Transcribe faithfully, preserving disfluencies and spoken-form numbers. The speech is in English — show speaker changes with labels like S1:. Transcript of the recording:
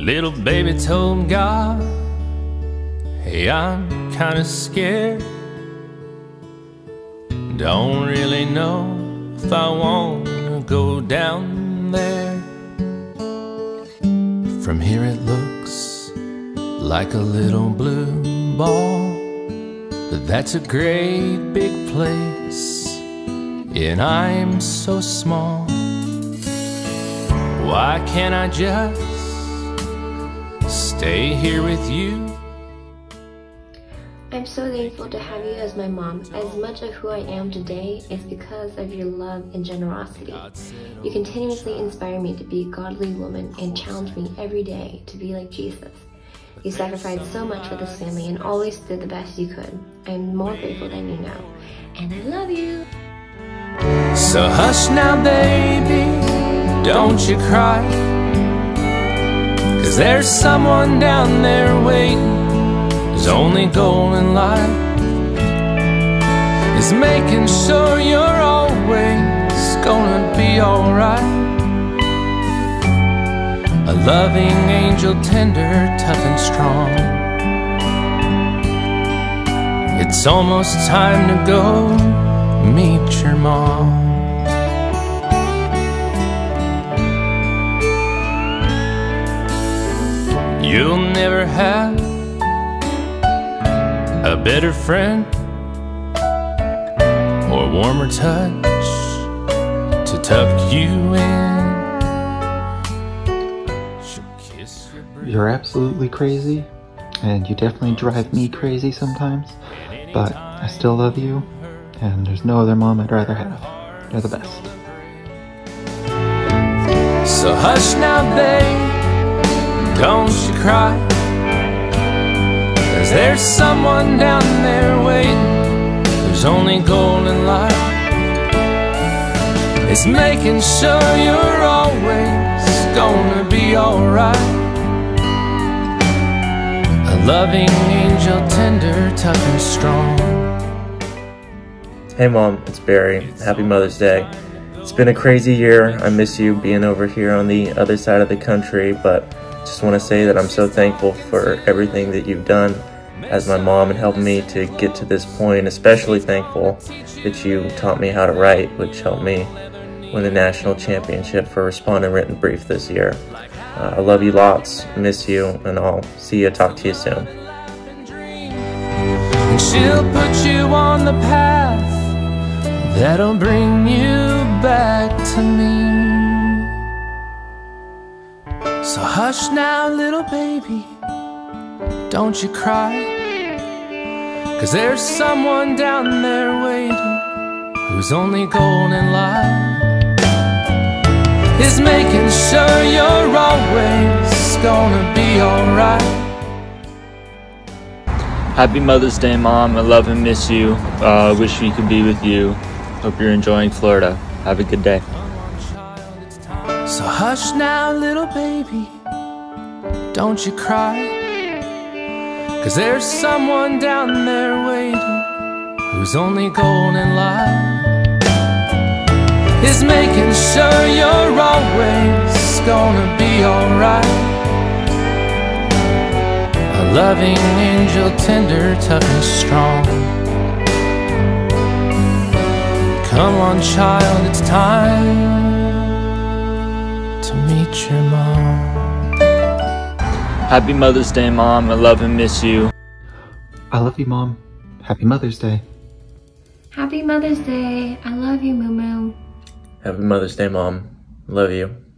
S1: Little baby told God, hey, I'm kinda scared. Don't really know if I wanna go down there. From here it looks like a little blue ball, but that's a great big place, and I'm so small. Why can't I just stay here with you?
S2: I'm so thankful to have you as my mom. As much of who I am today is because of your love and generosity. You continuously inspire me to be a godly woman and challenge me every day to be like Jesus. You sacrificed so much for this family and always did the best you could. I'm more grateful than you know, and I love you.
S1: So hush now, baby, don't you cry, 'cause there's someone down there waiting. His only goal in life is making sure you're always gonna be alright. A loving angel, tender, tough and strong. It's almost time to go meet your mom. You'll never have a better friend or warmer touch to tuck you in.
S3: You're absolutely crazy, and you definitely drive me crazy sometimes, but I still love you, and there's no other mom I'd rather have. You're the best.
S1: So hush now, babe, don't you cry, 'cause there's someone down there waiting, whose only goal in life is making sure you're always gonna be alright. A loving angel, tender, tough and strong.
S4: Hey Mom, it's Barry. Happy Mother's Day. It's been a crazy year. I miss you being over here on the other side of the country, but just want to say that I'm so thankful for everything that you've done as my mom and helped me to get to this point. Especially thankful that you taught me how to write, which helped me win the national championship for respondent written brief this year. Uh, I love you lots, miss you, and I'll see you, talk to you soon.
S1: And she'll put you on the path that'll bring you back to me. So hush now, little baby, don't you cry, 'cause there's someone down there waiting, whose only goal in life is making sure you're always gonna be alright.
S5: Happy Mother's Day, Mom. I love and miss you. Uh, wish we could be with you. Hope you're enjoying Florida. Have a good day.
S1: So hush now, little baby, don't you cry, 'cause there's someone down there waiting, whose only goal in life is making sure you're always gonna be alright. A loving angel, tender, tough and strong. Come on, child, it's time to meet your mom.
S5: Happy Mother's Day, Mom. I love and miss you.
S3: I love you, Mom. Happy Mother's Day.
S2: Happy Mother's Day. I love you, Moo Moo.
S4: Happy Mother's Day, Mom. Love you.